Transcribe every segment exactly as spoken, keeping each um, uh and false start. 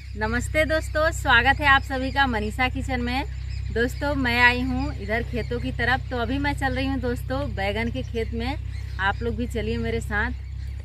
नमस्ते दोस्तों, स्वागत है आप सभी का मनीषा किचन में। दोस्तों मैं आई हूँ इधर खेतों की तरफ। तो अभी मैं चल रही हूँ दोस्तों बैगन के खेत में। आप लोग भी चलिए मेरे साथ।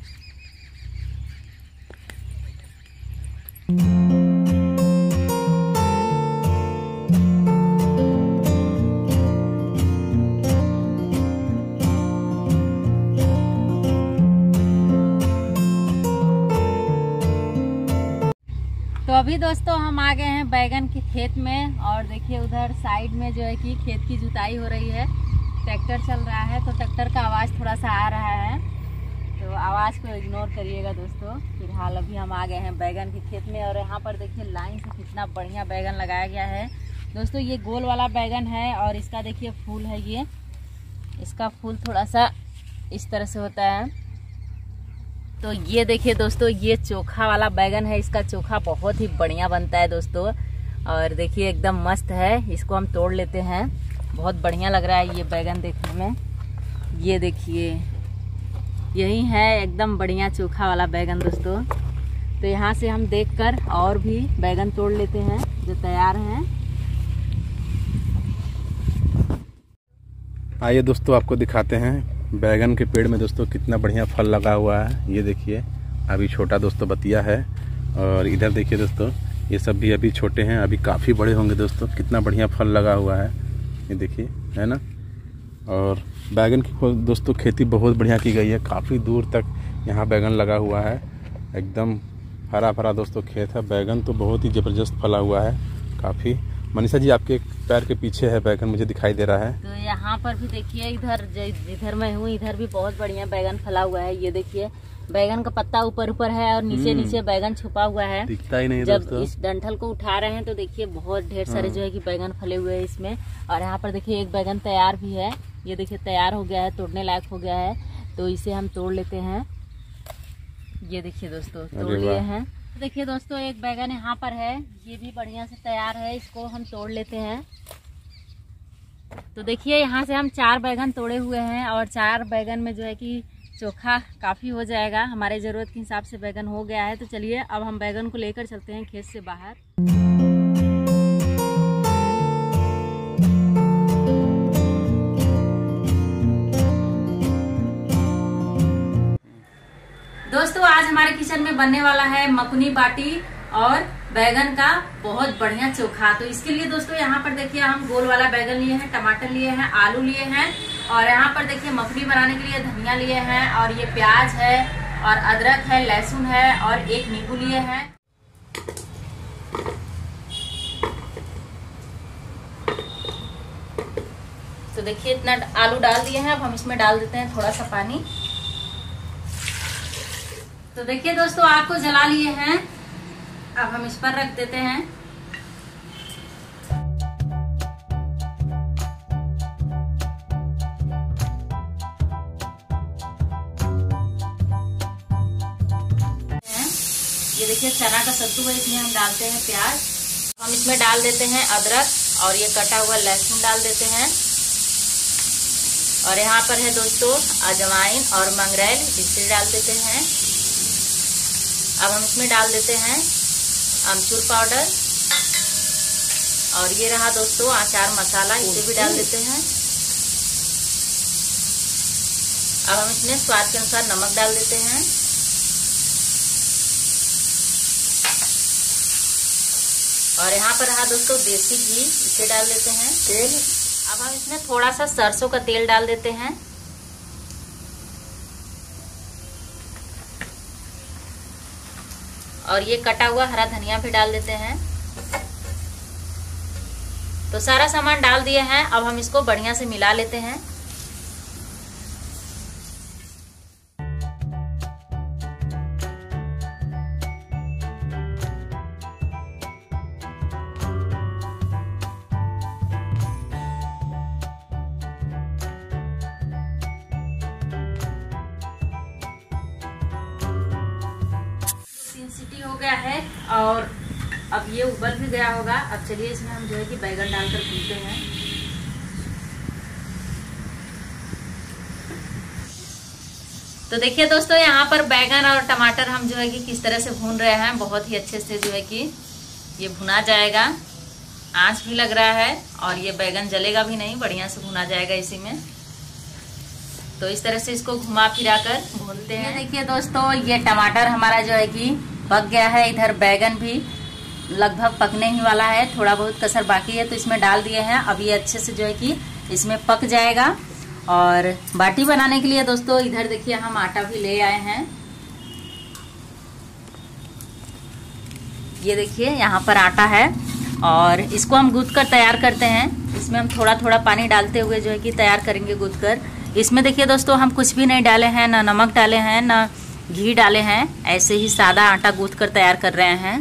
तो अभी दोस्तों हम आ गए हैं बैगन के खेत में। और देखिए उधर साइड में जो है कि खेत की जुताई हो रही है, ट्रैक्टर चल रहा है। तो ट्रैक्टर का आवाज़ थोड़ा सा आ रहा है, तो आवाज़ को इग्नोर करिएगा दोस्तों। फिलहाल अभी हम आ गए हैं बैगन के खेत में। और यहाँ पर देखिए लाइन से कितना बढ़िया बैगन लगाया गया है दोस्तों। ये गोल वाला बैगन है और इसका देखिए फूल है। ये इसका फूल थोड़ा सा इस तरह से होता है। तो ये देखिए दोस्तों, ये चोखा वाला बैगन है। इसका चोखा बहुत ही बढ़िया बनता है दोस्तों। और देखिए एकदम मस्त है। इसको हम तोड़ लेते हैं। बहुत बढ़िया लग रहा है ये बैगन देखने में। ये देखिए यही है एकदम बढ़िया चोखा वाला बैगन दोस्तों। तो यहाँ से हम देखकर और भी बैगन तोड़ लेते हैं जो तैयार हैं। आइए दोस्तों आपको दिखाते हैं बैगन के पेड़ में दोस्तों कितना बढ़िया फल लगा हुआ है। ये देखिए अभी छोटा दोस्तों बतिया है। और इधर देखिए दोस्तों ये सब भी अभी छोटे हैं, अभी काफ़ी बड़े होंगे दोस्तों। कितना बढ़िया फल लगा हुआ है ये देखिए, है ना। और बैगन की दोस्तों खेती बहुत बढ़िया की गई है। काफ़ी दूर तक यहाँ बैगन लगा हुआ है। एकदम हरा भरा दोस्तों खेत है। बैगन तो बहुत ही ज़बरदस्त फला हुआ है काफ़ी। मनीषा जी आपके पैर के पीछे है बैगन, मुझे दिखाई दे रहा है। तो यहाँ पर भी देखिए इधर जिधर मैं हूँ इधर भी बहुत बढ़िया बैगन फला हुआ है। ये देखिए बैगन का पत्ता ऊपर ऊपर है और नीचे नीचे बैगन छुपा हुआ है, दिखता ही नहीं जब दोस्तों। इस डंठल को उठा रहे हैं तो देखिए बहुत ढेर सारे जो है कि बैगन फले हुए हैं इसमें। और यहाँ पर देखिए एक बैगन तैयार भी है। ये देखिए तैयार हो गया है, तोड़ने लायक हो गया है। तो इसे हम तोड़ लेते हैं। ये देखिए दोस्तों तोड़ लिए हैं। तो देखिए दोस्तों एक बैगन यहाँ पर है, ये भी बढ़िया से तैयार है। इसको हम तोड़ लेते हैं। तो देखिए यहाँ से हम चार बैगन तोड़े हुए हैं और चार बैगन में जो है कि चोखा काफ़ी हो जाएगा। हमारे ज़रूरत के हिसाब से बैगन हो गया है। तो चलिए अब हम बैगन को लेकर चलते हैं खेत से बाहर। दोस्तों आज हमारे किचन में बनने वाला है मकुनी बाटी और बैगन का बहुत बढ़िया चोखा। तो इसके लिए दोस्तों यहाँ पर देखिए हम गोल वाला बैगन लिए हैं, टमाटर लिए हैं, आलू लिए हैं और यहाँ पर देखिए मकुनी बनाने के लिए धनिया लिए हैं और ये प्याज है और अदरक है, लहसुन है और एक नींबू लिए हैं। तो देखिए इतना आलू डाल दिए हैं। अब हम इसमें डाल देते हैं थोड़ा सा पानी। तो देखिए दोस्तों आग को जला लिए हैं। अब हम इस पर रख देते हैं। ये देखिए चना का सत्तू है, इसमें हम डालते हैं प्याज। हम इसमें डाल देते हैं अदरक और ये कटा हुआ लहसुन डाल देते हैं। और यहाँ पर है दोस्तों अजवाइन और मंगरेल, इसे डाल देते हैं। अब हम इसमें डाल देते हैं अमचूर पाउडर और ये रहा दोस्तों अचार मसाला, इसे भी डाल देते हैं। अब हम इसमें स्वाद के अनुसार नमक डाल देते हैं। और यहाँ पर रहा दोस्तों देसी घी, इसे डाल देते हैं तेल। अब हम इसमें थोड़ा सा सरसों का तेल डाल देते हैं। और ये कटा हुआ हरा धनिया भी डाल देते हैं। तो सारा सामान डाल दिए हैं। अब हम इसको बढ़िया से मिला लेते हैं। सीटी हो गया है और अब ये उबल भी गया होगा। अब चलिए इसमें हम जो है कि बैगन डालकर भूनते हैं। तो देखिए दोस्तों यहाँ पर बैगन और टमाटर हम जो है कि किस तरह से भून रहे हैं, बहुत ही अच्छे से जो है कि ये भुना जाएगा। आंच भी लग रहा है और ये बैगन जलेगा भी नहीं, बढ़िया से भुना जाएगा इसी में। तो इस तरह से इसको घुमा फिरा कर भूनते हैं। देखिए दोस्तों, ये टमाटर हमारा जो है कि पक गया है। इधर बैगन भी लगभग पकने ही वाला है, थोड़ा बहुत कसर बाकी है, तो इसमें डाल दिए हैं। अब ये अच्छे से जो है कि इसमें पक जाएगा। और बाटी बनाने के लिए दोस्तों इधर देखिए हम आटा भी ले आए हैं। ये देखिए यहाँ पर आटा है और इसको हम गूंथ कर तैयार करते हैं। इसमें हम थोड़ा थोड़ा पानी डालते हुए जो है कि तैयार करेंगे गूंथ कर। इसमें देखिए दोस्तों हम कुछ भी नहीं डाले हैं, ना नमक डाले हैं ना घी डाले हैं, ऐसे ही सादा आटा गूंथ कर तैयार कर रहे हैं।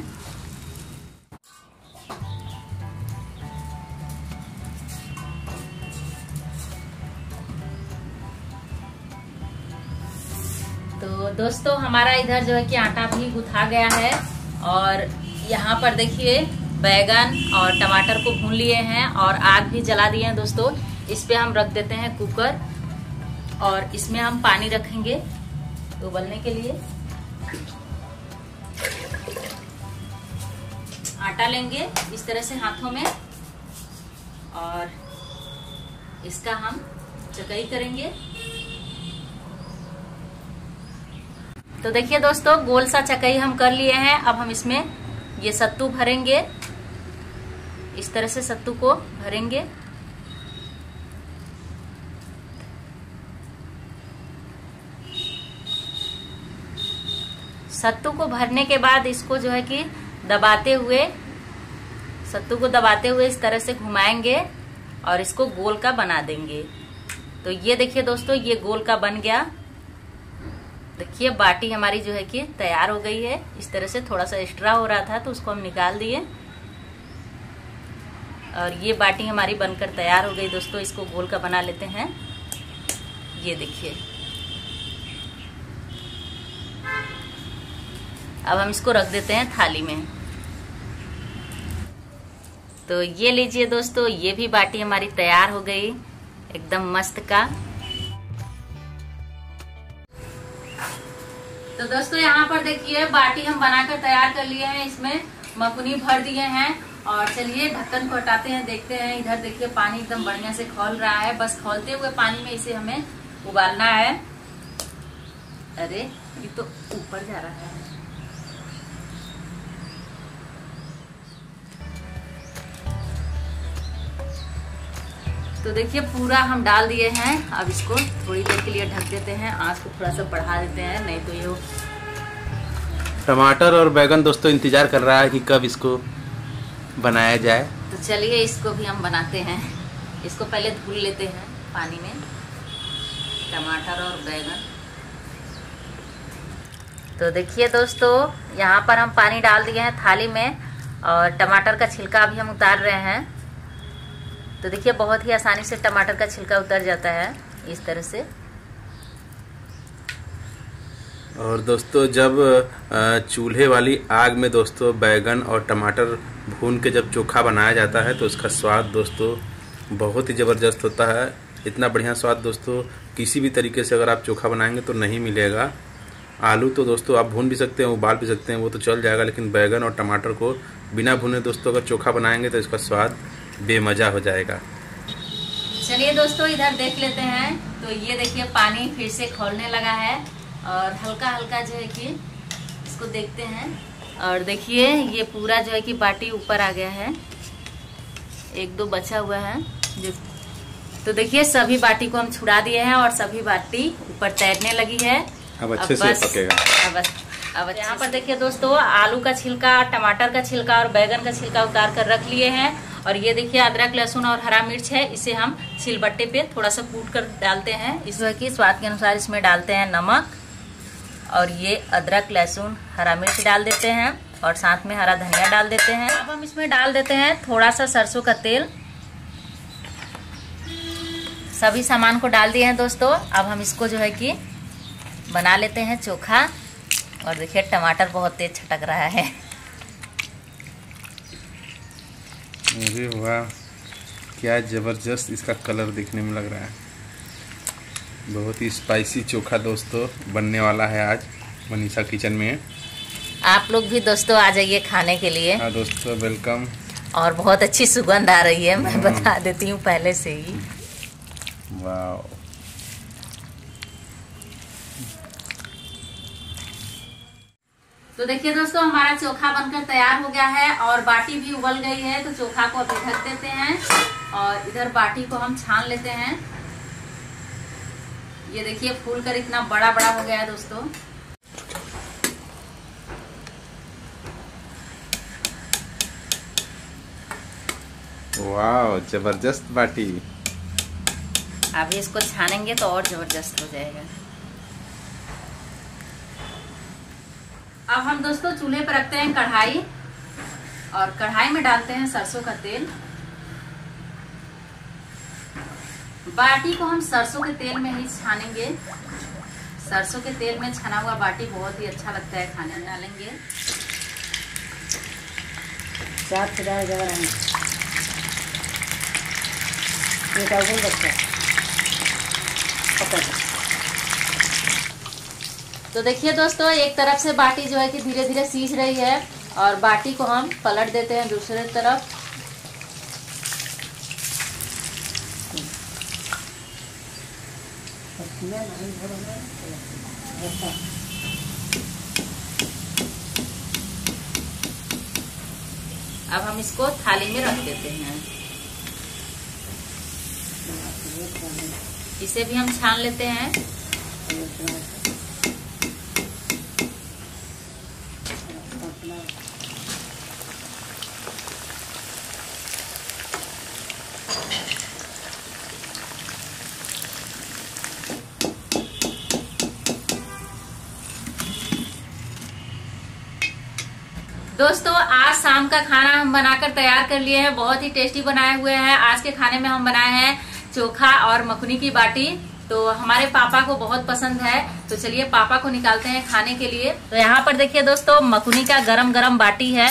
तो दोस्तों हमारा इधर जो है कि आटा भी गुथा गया है और यहाँ पर देखिए बैगन और टमाटर को भून लिए हैं और आग भी जला दिए हैं दोस्तों। इस पे हम रख देते हैं कुकर और इसमें हम पानी रखेंगे उबलने के लिए। आटा लेंगे इस तरह से हाथों में और इसका हम चकाई करेंगे। तो देखिए दोस्तों गोल सा चकाई हम कर लिए हैं। अब हम इसमें ये सत्तू भरेंगे, इस तरह से सत्तू को भरेंगे। सत्तू को भरने के बाद इसको जो है कि दबाते हुए, सत्तू को दबाते हुए इस तरह से घुमाएंगे और इसको गोल का बना देंगे। तो ये देखिए दोस्तों ये गोल का बन गया। देखिए बाटी हमारी जो है कि तैयार हो गई है। इस तरह से थोड़ा सा एक्स्ट्रा हो रहा था तो उसको हम निकाल दिए और ये बाटी हमारी बनकर तैयार हो गई दोस्तों। इसको गोल का बना लेते हैं। ये देखिए अब हम इसको रख देते हैं थाली में। तो ये लीजिए दोस्तों, ये भी बाटी हमारी तैयार हो गई एकदम मस्त का। तो दोस्तों यहाँ पर देखिए बाटी हम बनाकर तैयार कर लिए हैं। इसमें मकुनी भर दिए हैं और चलिए ढक्कन को हटाते हैं, देखते हैं। इधर देखिए पानी एकदम बढ़िया से खौल रहा है। बस खौलते हुए पानी में इसे हमें उबालना है। अरे ये तो ऊपर जा रहा है। तो देखिए पूरा हम डाल दिए हैं। अब इसको थोड़ी देर के लिए ढक देते हैं, आंच को थोड़ा सा बढ़ा देते हैं, नहीं तो ये टमाटर और बैगन दोस्तों इंतजार कर रहा है कि कब इसको बनाया जाए। तो चलिए इसको भी हम बनाते हैं। इसको पहले धुल लेते हैं पानी में, टमाटर और बैगन। तो देखिए दोस्तों यहाँ पर हम पानी डाल दिए हैं थाली में और टमाटर का छिलका अभी हम उतार रहे हैं। तो देखिए बहुत ही आसानी से टमाटर का छिलका उतर जाता है इस तरह से। और दोस्तों जब चूल्हे वाली आग में दोस्तों बैगन और टमाटर भून के जब चोखा बनाया जाता है तो उसका स्वाद दोस्तों बहुत ही ज़बरदस्त होता है। इतना बढ़िया स्वाद दोस्तों किसी भी तरीके से अगर आप चोखा बनाएंगे तो नहीं मिलेगा। आलू तो दोस्तों आप भून भी सकते हैं, उबाल भी सकते हैं, वो तो चल जाएगा, लेकिन बैगन और टमाटर को बिना भुने दोस्तों अगर चोखा बनाएंगे तो इसका स्वाद बेमजा हो जाएगा। चलिए दोस्तों इधर देख लेते हैं। तो ये देखिए पानी फिर से खौलने लगा है और हल्का हल्का जो है कि इसको देखते हैं। और देखिए ये पूरा जो है कि बाटी ऊपर आ गया है, एक दो बचा हुआ है जो। तो देखिए सभी बाटी को हम छुड़ा दिए हैं और सभी बाटी ऊपर तैरने लगी है। अब अच्छे से पकेगा। अब अब यहाँ पर देखिए दोस्तों आलू का छिलका, टमाटर का छिलका और बैगन का छिलका उतार कर रख लिए हैं। और ये देखिए अदरक लहसुन और हरा मिर्च है, इसे हम सिलबट्टे पे थोड़ा सा कूट कर डालते हैं। इस जो है कि स्वाद के अनुसार इसमें डालते हैं नमक और ये अदरक लहसुन हरा मिर्च डाल देते हैं और साथ में हरा धनिया डाल देते हैं। अब हम इसमें डाल देते हैं थोड़ा सा सरसों का तेल। सभी सामान को डाल दिए हैं दोस्तों। अब हम इसको जो है कि बना लेते हैं चोखा। और देखिए टमाटर बहुत तेज छटक रहा है। अरे वाह क्या ज़बरदस्त इसका कलर दिखने में लग रहा है। बहुत ही स्पाइसी चोखा दोस्तों बनने वाला है आज मनीषा किचन में। आप लोग भी दोस्तों आ जाइए खाने के लिए। हाँ दोस्तों, वेलकम। और बहुत अच्छी सुगंध आ रही है, मैं बता देती हूँ पहले से ही। वाह, तो देखिए दोस्तों, हमारा चोखा बनकर तैयार हो गया है और बाटी भी उबल गई है। तो चोखा को अभी ढक देते हैं और इधर बाटी को हम छान लेते हैं। ये देखिए फूल कर इतना बड़ा बड़ा हो गया है दोस्तों। वाह, जबरदस्त बाटी। अभी इसको छानेंगे तो और जबरदस्त हो जाएगा। अब हम दोस्तों चूल्हे पर रखते हैं कढ़ाई और कढ़ाई में डालते हैं सरसों का तेल। बाटी को हम सरसों के तेल में ही छानेंगे। सरसों के तेल में छना हुआ बाटी बहुत ही अच्छा लगता है खाने में। डालेंगे तो देखिए दोस्तों, एक तरफ से बाटी जो है कि धीरे धीरे सीज रही है और बाटी को हम पलट देते हैं दूसरे तरफ। अब हम इसको थाली में रख देते हैं। इसे भी हम छान लेते हैं। दोस्तों, आज शाम का खाना हम बनाकर तैयार कर लिए हैं। बहुत ही टेस्टी बनाए हुए हैं। आज के खाने में हम बनाए हैं चोखा और मकुनी की बाटी। तो हमारे पापा को बहुत पसंद है, तो चलिए पापा को निकालते हैं खाने के लिए। तो यहाँ पर देखिए दोस्तों, मकुनी का गरम गरम बाटी है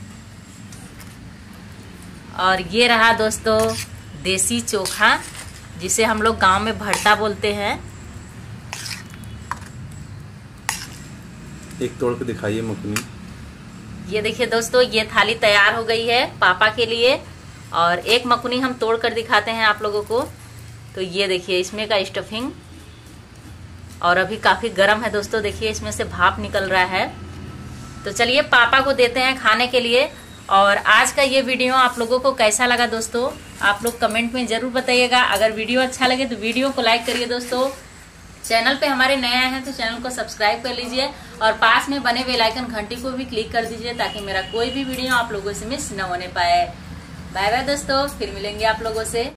और ये रहा दोस्तों देसी चोखा, जिसे हम लोग गांव में भरता बोलते हैं। एक तोड़ के दिखाइए मकुनी। ये देखिए दोस्तों, ये थाली तैयार हो गई है पापा के लिए और एक मकुनी हम तोड़ कर दिखाते हैं आप लोगों को। तो ये देखिए इसमें का स्टफिंग और अभी काफी गर्म है दोस्तों। देखिए इसमें से भाप निकल रहा है। तो चलिए पापा को देते हैं खाने के लिए। और आज का ये वीडियो आप लोगों को कैसा लगा दोस्तों, आप लोग कमेंट में जरूर बताइएगा। अगर वीडियो अच्छा लगे तो वीडियो को लाइक करिए दोस्तों। चैनल पे हमारे नए आए हैं तो चैनल को सब्सक्राइब कर लीजिए और पास में बने बेल आइकन घंटी को भी क्लिक कर दीजिए, ताकि मेरा कोई भी वीडियो आप लोगों से मिस न होने पाए। बाय बाय दोस्तों, फिर मिलेंगे आप लोगों से।